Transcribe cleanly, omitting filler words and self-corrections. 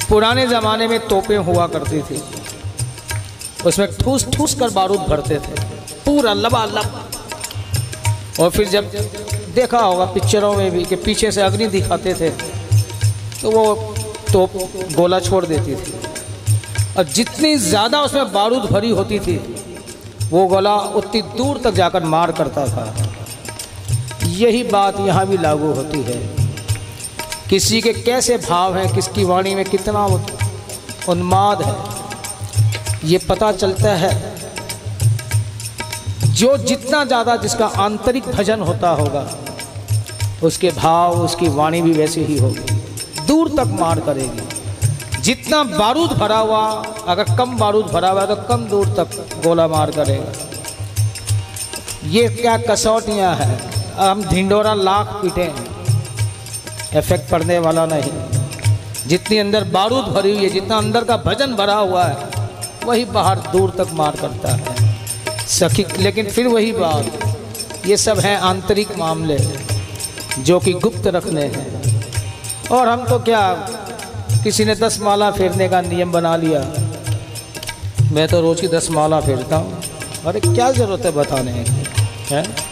पुराने ज़माने में तोपें हुआ करती थी, उसमें ठूस ठूस कर बारूद भरते थे पूरा लबालब। और फिर जब देखा होगा पिक्चरों में भी कि पीछे से अग्नि दिखाते थे तो वो तोप गोला छोड़ देती थी, और जितनी ज़्यादा उसमें बारूद भरी होती थी वो गोला उतनी दूर तक जाकर मार करता था। यही बात यहाँ भी लागू होती है। किसी के कैसे भाव हैं, किसकी वाणी में कितना उन्माद है, ये पता चलता है। जो जितना ज़्यादा जिसका आंतरिक भजन होता होगा उसके भाव, उसकी वाणी भी वैसे ही होगी, दूर तक मार करेगी। जितना बारूद भरा हुआ, अगर कम बारूद भरा हुआ तो कम दूर तक गोला मार करेगा। ये क्या कसौटियाँ हैं। हम ढिंडोरा लाख पीटें, इफेक्ट पड़ने वाला नहीं। जितनी अंदर बारूद भरी हुई है, जितना अंदर का भजन भरा हुआ है, वही बाहर दूर तक मार करता है सखी। लेकिन फिर वही बात, ये सब हैं आंतरिक मामले जो कि गुप्त रखने हैं। और हम तो क्या, किसी ने 10 माला फेरने का नियम बना लिया, मैं तो रोज़ की 10 माला फेरता हूँ। अरे क्या ज़रूरत है बताने की, है?